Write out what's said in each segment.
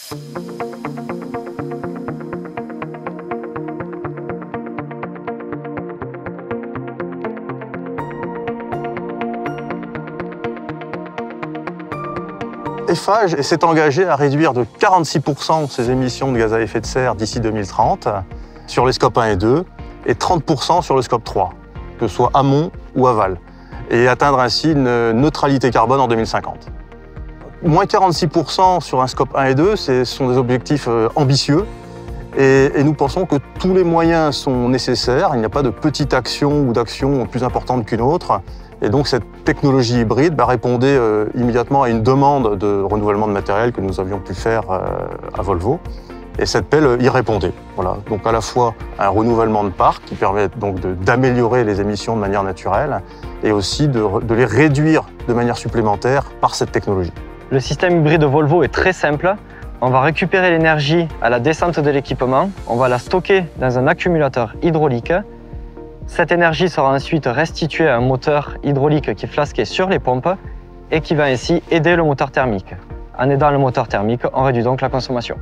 Eiffage s'est engagé à réduire de 46% ses émissions de gaz à effet de serre d'ici 2030 sur les scopes 1 et 2 et 30% sur le scope 3, que ce soit amont ou aval, et atteindre ainsi une neutralité carbone en 2050. Moins 46% sur un scope 1 et 2, ce sont des objectifs ambitieux et nous pensons que tous les moyens sont nécessaires. Il n'y a pas de petite action ou d'action plus importante qu'une autre. Et donc cette technologie hybride répondait immédiatement à une demande de renouvellement de matériel que nous avions pu faire à Volvo. Et cette pelle y répondait. Voilà. Donc à la fois un renouvellement de parc qui permet donc d'améliorer les émissions de manière naturelle et aussi de les réduire de manière supplémentaire par cette technologie. Le système hybride de Volvo est très simple. On va récupérer l'énergie à la descente de l'équipement, on va la stocker dans un accumulateur hydraulique. Cette énergie sera ensuite restituée à un moteur hydraulique qui est flasqué sur les pompes et qui va ainsi aider le moteur thermique. En aidant le moteur thermique, on réduit donc la consommation.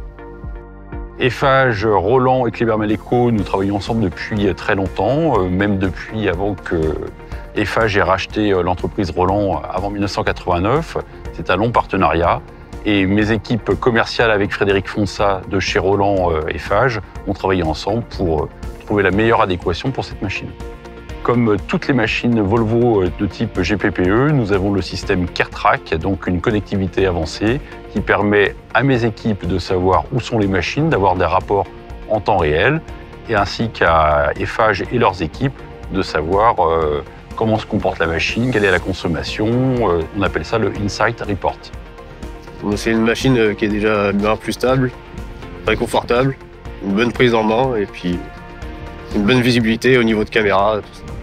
Eiffage, Roland et Kleber-Meleco, nous travaillons ensemble depuis très longtemps, même depuis avant que Eiffage ait racheté l'entreprise Roland avant 1989. C'est un long partenariat et mes équipes commerciales avec Frédéric Fonsa de chez Roland Eiffage ont travaillé ensemble pour trouver la meilleure adéquation pour cette machine. Comme toutes les machines Volvo de type GPPE, nous avons le système CareTrack, donc une connectivité avancée qui permet à mes équipes de savoir où sont les machines, d'avoir des rapports en temps réel, et ainsi qu'à Eiffage et leurs équipes de savoir comment se comporte la machine, quelle est la consommation. On appelle ça le Insight Report. C'est une machine qui est déjà bien plus stable, très confortable, une bonne prise en main et puis une bonne visibilité au niveau de caméra. Tout ça.